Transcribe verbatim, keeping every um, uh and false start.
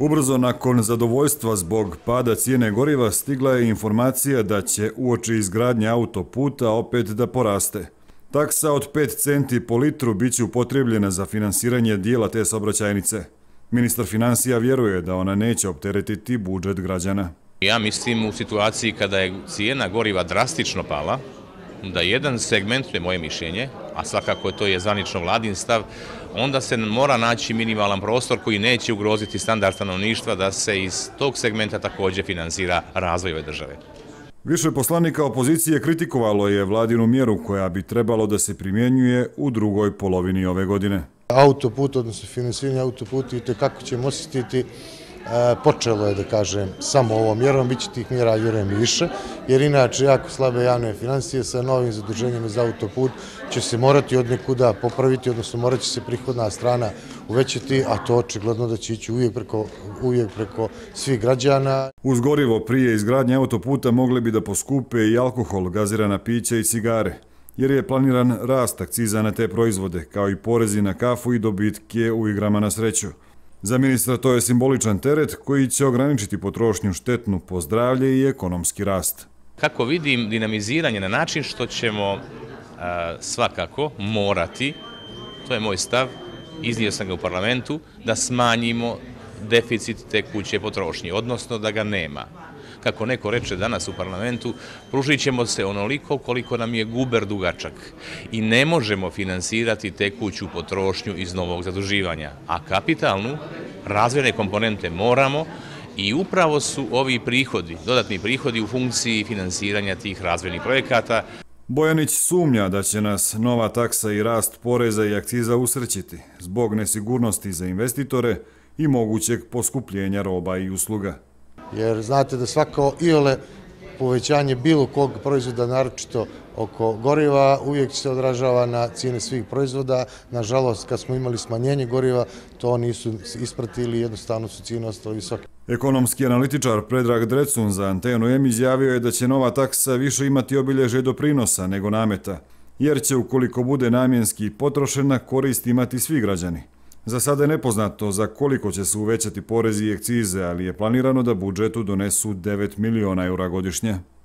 Ubrzo nakon zadovoljstva zbog pada cijene goriva stigla je informacija da će uoči izgradnje autoputa opet da poraste. Taksa od pet centi po litru biće upotrebljena za finansiranje dijela te saobraćajnice. Ministar finansija vjeruje da ona neće opteretiti budžet građana. Ja mislim u situaciji kada je cijena goriva drastično pala, da jedan segment, to je moje mišljenje, a svakako to je zvanično vladin stav, onda se mora naći minimalan prostor koji neće ugroziti standard stanovništva da se iz tog segmenta također finansira razvoj ove države. Više poslanika opozicije kritikovalo je vladinu mjeru koja bi trebalo da se primjenjuje u drugoj polovini ove godine. Autoput, odnosno finansiranje autoputa, i kako ćemo osjetiti, počelo je, da kažem, samo ovom mjerom, bit će tih mjera, vjerujem, i više, jer inače jako slabe javne financije sa novim zaduženjem za autoput će se morati od nekuda popraviti, odnosno morat će se prihodna strana uvećati, a to očigledno da će ići uvijek preko, uvijek preko svih građana. Uz gorivo prije izgradnje autoputa mogli bi da poskupe i alkohol, gazirana pića i cigare, jer je planiran rast akciza na te proizvode, kao i porezi na kafu i dobitke u igrama na sreću. Za ministra to je simboličan teret koji će ograničiti potrošnju štetnu po zdravlje i ekonomski rast. Kako vidim dinamiziranje na način što ćemo a, svakako morati, to je moj stav, iznio sam ga u parlamentu, da smanjimo deficit tekuće potrošnje, odnosno da ga nema. Kako neko reče danas u parlamentu, pružit ćemo se onoliko koliko nam je guber dugačak i ne možemo finansirati tekuću potrošnju iz novog zaduživanja, a kapitalnu, razvojne komponente moramo i upravo su ovi prihodi, dodatni prihodi u funkciji finansiranja tih razvojnih projekata. Bojanić sumnja da će nas nova taksa i rast poreza i akciza usrećiti zbog nesigurnosti za investitore i mogućeg poskupljenja roba i usluga. Jer znate da svako iole povećanje bilo kog proizvoda, naročito oko goriva, uvijek se odražava na cijene svih proizvoda. Nažalost, kad smo imali smanjenje goriva, to nisu ispratili, jednostavno su cijene ostale visoke. Ekonomski analitičar Predrag Drecun za Antenu M izjavio je da će nova taksa više imati obilježje doprinosa nego nameta, jer će, ukoliko bude namjenski potrošena, korist imati svi građani. Za sada je nepoznato za koliko će se uvećati porezi i akcize, ali je planirano da budžetu donesu devet miliona eura godišnje.